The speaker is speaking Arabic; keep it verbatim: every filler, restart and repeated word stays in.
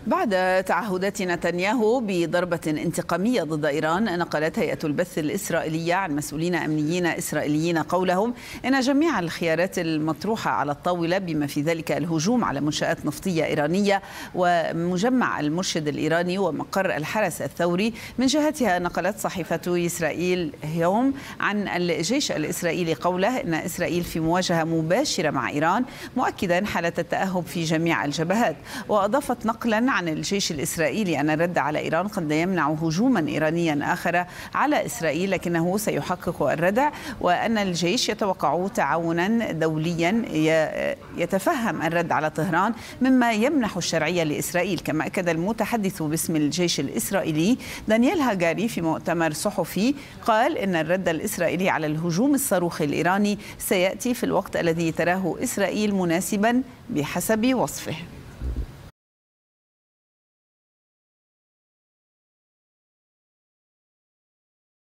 بعد تعهدات نتنياهو بضربة انتقامية ضد إيران، نقلت هيئة البث الإسرائيلية عن مسؤولين أمنيين إسرائيليين قولهم إن جميع الخيارات المطروحة على الطاولة بما في ذلك الهجوم على منشآت نفطية إيرانية ومجمع المرشد الإيراني ومقر الحرس الثوري. من جهتها نقلت صحيفة إسرائيل يوم عن الجيش الإسرائيلي قوله إن إسرائيل في مواجهة مباشرة مع إيران، مؤكدا حالة التأهب في جميع الجبهات. وأضافت نقلا عن الجيش الإسرائيلي أن الرد على إيران قد يمنع هجوما إيرانيا آخر على إسرائيل، لكنه سيحقق الردع، وأن الجيش يتوقع تعاونا دوليا يتفهم الرد على طهران مما يمنح الشرعية لإسرائيل. كما أكد المتحدث باسم الجيش الإسرائيلي دانيال هاجاري في مؤتمر صحفي، قال إن الرد الإسرائيلي على الهجوم الصاروخي الإيراني سيأتي في الوقت الذي تراه إسرائيل مناسبا بحسب وصفه.